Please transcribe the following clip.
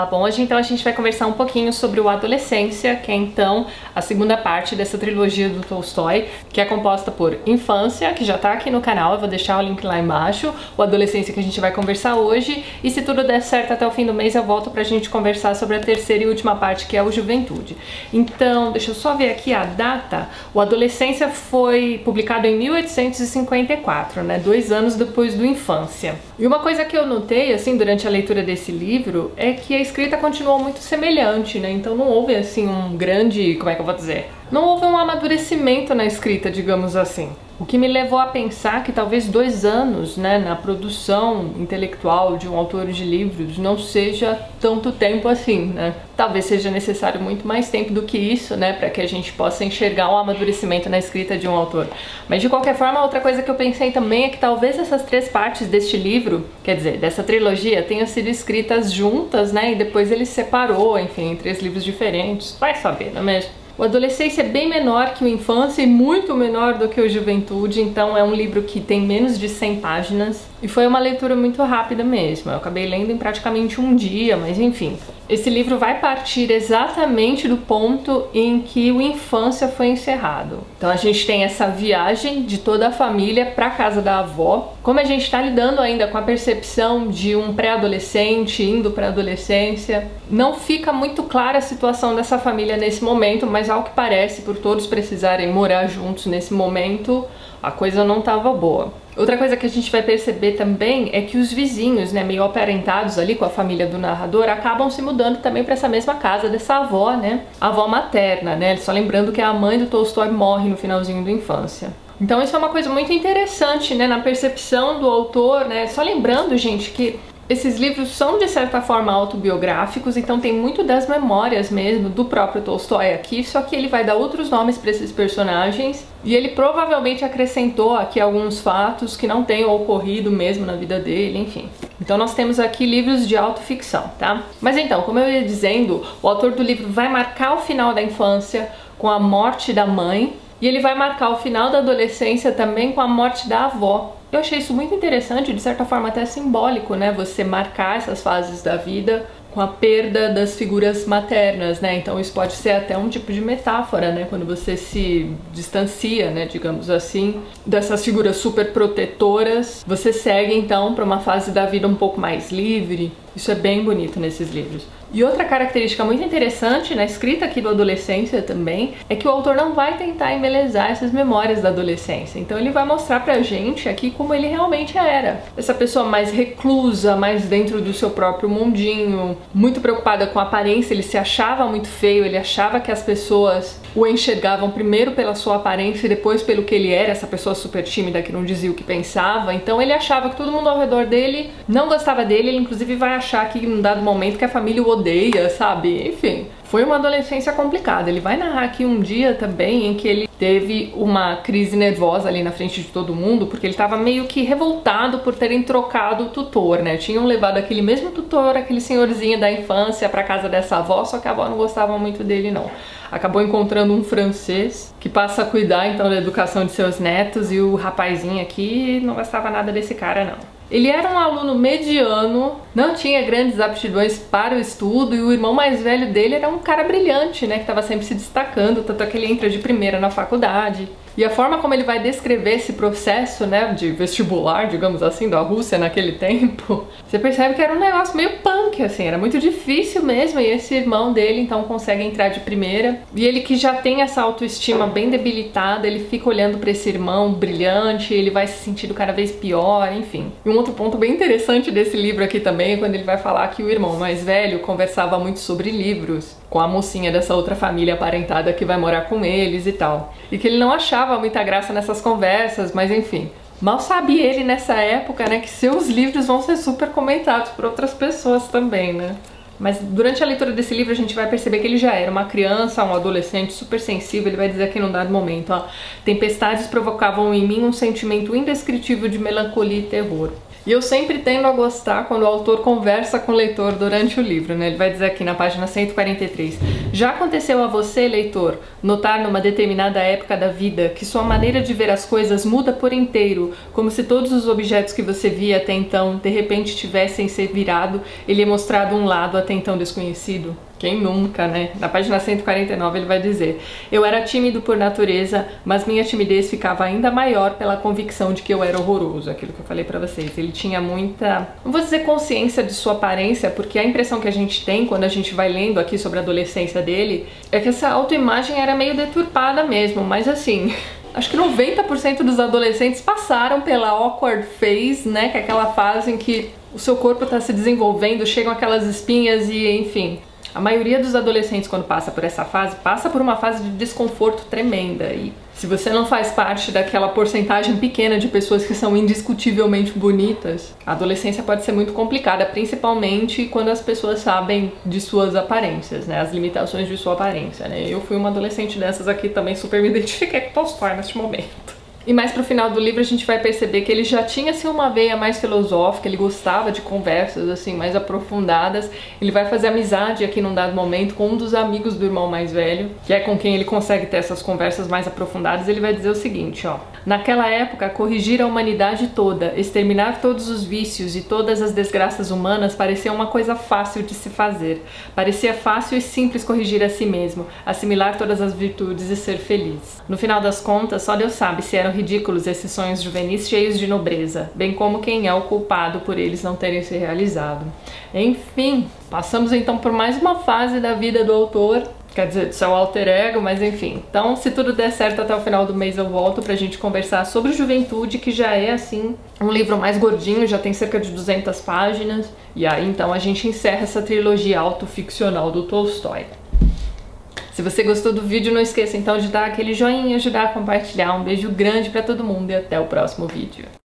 bom? Hoje então a gente vai conversar um pouquinho sobre o Adolescência, que é então a segunda parte dessa trilogia do Tolstói, que é composta por Infância, que já tá aqui no canal, eu vou deixar o link lá embaixo, o Adolescência que a gente vai conversar hoje, e se tudo der certo até o fim do mês eu volto pra gente conversar sobre a terceira e última parte, que é o Juventude. Então, deixa eu só ver aqui a data. O Adolescência foi publicado em 1854, né, 2 anos depois do Infância. E uma coisa que eu notei, assim, durante a leitura desse livro, é que a escrita continuou muito semelhante, né? Então não houve, assim, um grande... como é que eu vou dizer? Não houve um amadurecimento na escrita, digamos assim. O que me levou a pensar que talvez 2 anos, né, na produção intelectual de um autor de livros não seja tanto tempo assim, né? Talvez seja necessário muito mais tempo do que isso, né, para que a gente possa enxergar um amadurecimento na escrita de um autor. Mas de qualquer forma, outra coisa que eu pensei também é que talvez essas 3 partes deste livro, quer dizer, dessa trilogia, tenham sido escritas juntas, né, e depois ele separou, enfim, em 3 livros diferentes. Vai saber, não é mesmo? O Adolescência é bem menor que o Infância e muito menor do que o Juventude, então é um livro que tem menos de 100 páginas e foi uma leitura muito rápida mesmo. Eu acabei lendo em praticamente um dia, mas enfim. Esse livro vai partir exatamente do ponto em que o Infância foi encerrado. Então a gente tem essa viagem de toda a família para a casa da avó. Como a gente está lidando ainda com a percepção de um pré-adolescente indo para a adolescência, não fica muito clara a situação dessa família nesse momento, mas ao que parece, por todos precisarem morar juntos nesse momento, a coisa não estava boa. Outra coisa que a gente vai perceber também é que os vizinhos, né, meio aparentados ali com a família do narrador, acabam se mudando também para essa mesma casa dessa avó, né, a avó materna, né, só lembrando que a mãe do Tolstói morre no finalzinho da Infância. Então isso é uma coisa muito interessante, né, na percepção do autor, né, só lembrando, gente, que esses livros são, de certa forma, autobiográficos, então tem muito das memórias mesmo do próprio Tolstói aqui, só que ele vai dar outros nomes para esses personagens e ele provavelmente acrescentou aqui alguns fatos que não tenham ocorrido mesmo na vida dele, enfim. Então nós temos aqui livros de autoficção, tá? Mas então, como eu ia dizendo, o autor do livro vai marcar o final da infância com a morte da mãe e ele vai marcar o final da adolescência também com a morte da avó. Eu achei isso muito interessante, de certa forma até simbólico, né? Você marcar essas fases da vida com a perda das figuras maternas, né? Então isso pode ser até um tipo de metáfora, né? Quando você se distancia, né, digamos assim, dessas figuras super protetoras, você segue então para uma fase da vida um pouco mais livre. Isso é bem bonito nesses livros. E outra característica muito interessante na escrita aqui do Adolescência também é que o autor não vai tentar embelezar essas memórias da adolescência. Então ele vai mostrar pra gente aqui como ele realmente era. Essa pessoa mais reclusa, mais dentro do seu próprio mundinho, muito preocupada com a aparência, ele se achava muito feio, ele achava que as pessoas o enxergavam primeiro pela sua aparência e depois pelo que ele era, essa pessoa super tímida que não dizia o que pensava. Então ele achava que todo mundo ao redor dele não gostava dele, ele inclusive vai achar que num dado momento que a família o odeia, sabe? Enfim, foi uma adolescência complicada. Ele vai narrar aqui um dia também em que ele teve uma crise nervosa ali na frente de todo mundo, porque ele estava meio que revoltado por terem trocado o tutor, né? Tinham levado aquele mesmo tutor, aquele senhorzinho da infância, para casa dessa avó, só que a avó não gostava muito dele, não. Acabou encontrando um francês que passa a cuidar então da educação de seus netos e o rapazinho aqui não gostava nada desse cara, não. Ele era um aluno mediano, não tinha grandes aptidões para o estudo e o irmão mais velho dele era um cara brilhante, né, que estava sempre se destacando, tanto é que ele entra de primeira na faculdade. E a forma como ele vai descrever esse processo, né, de vestibular, digamos assim, da Rússia naquele tempo, você percebe que era um negócio meio punk, assim, era muito difícil mesmo, e esse irmão dele então consegue entrar de primeira. E ele que já tem essa autoestima bem debilitada, ele fica olhando para esse irmão brilhante, ele vai se sentindo cada vez pior, enfim. E um outro ponto bem interessante desse livro aqui também é quando ele vai falar que o irmão mais velho conversava muito sobre livros com a mocinha dessa outra família aparentada que vai morar com eles e tal. E que ele não achava muita graça nessas conversas, mas enfim. Mal sabia ele nessa época, né, que seus livros vão ser super comentados por outras pessoas também, né? Mas durante a leitura desse livro a gente vai perceber que ele já era uma criança, um adolescente super sensível. Ele vai dizer aqui num dado momento, ó, tempestades provocavam em mim um sentimento indescritível de melancolia e terror. E eu sempre tendo a gostar quando o autor conversa com o leitor durante o livro, né? Ele vai dizer aqui na página 143: Já aconteceu a você, leitor, notar numa determinada época da vida que sua maneira de ver as coisas muda por inteiro, como se todos os objetos que você via até então, de repente tivessem se virado e lhe mostrado um lado até então desconhecido? Quem nunca, né? Na página 149 ele vai dizer: eu era tímido por natureza, mas minha timidez ficava ainda maior pela convicção de que eu era horroroso. Aquilo que eu falei pra vocês. Ele tinha muita, não vou dizer consciência de sua aparência, porque a impressão que a gente tem quando a gente vai lendo aqui sobre a adolescência dele é que essa autoimagem era meio deturpada mesmo, mas assim... Acho que 90% dos adolescentes passaram pela awkward phase, né? Que é aquela fase em que o seu corpo está se desenvolvendo, chegam aquelas espinhas e enfim... A maioria dos adolescentes, quando passa por essa fase, passa por uma fase de desconforto tremenda. E se você não faz parte daquela porcentagem pequena de pessoas que são indiscutivelmente bonitas, a adolescência pode ser muito complicada, principalmente quando as pessoas sabem de suas aparências, né? As limitações de sua aparência, né? Eu fui uma adolescente dessas aqui também, super me identifiquei com Tolstói neste momento. E mais pro final do livro a gente vai perceber que ele já tinha assim uma veia mais filosófica, ele gostava de conversas assim mais aprofundadas. Ele vai fazer amizade aqui num dado momento com um dos amigos do irmão mais velho, que é com quem ele consegue ter essas conversas mais aprofundadas. Ele vai dizer o seguinte, ó: naquela época, corrigir a humanidade toda, exterminar todos os vícios e todas as desgraças humanas parecia uma coisa fácil de se fazer. Parecia fácil e simples corrigir a si mesmo, assimilar todas as virtudes e ser feliz. No final das contas, só Deus sabe se eram ridículos esses sonhos juvenis cheios de nobreza, bem como quem é o culpado por eles não terem se realizado. Enfim, passamos então por mais uma fase da vida do autor, quer dizer, do seu alter ego, mas enfim. Então, se tudo der certo, até o final do mês eu volto pra gente conversar sobre Juventude, que já é, assim, um livro mais gordinho, já tem cerca de 200 páginas. E aí, então, a gente encerra essa trilogia autoficcional do Tolstói. Se você gostou do vídeo, não esqueça então de dar aquele joinha, ajudar a compartilhar. Um beijo grande pra todo mundo e até o próximo vídeo.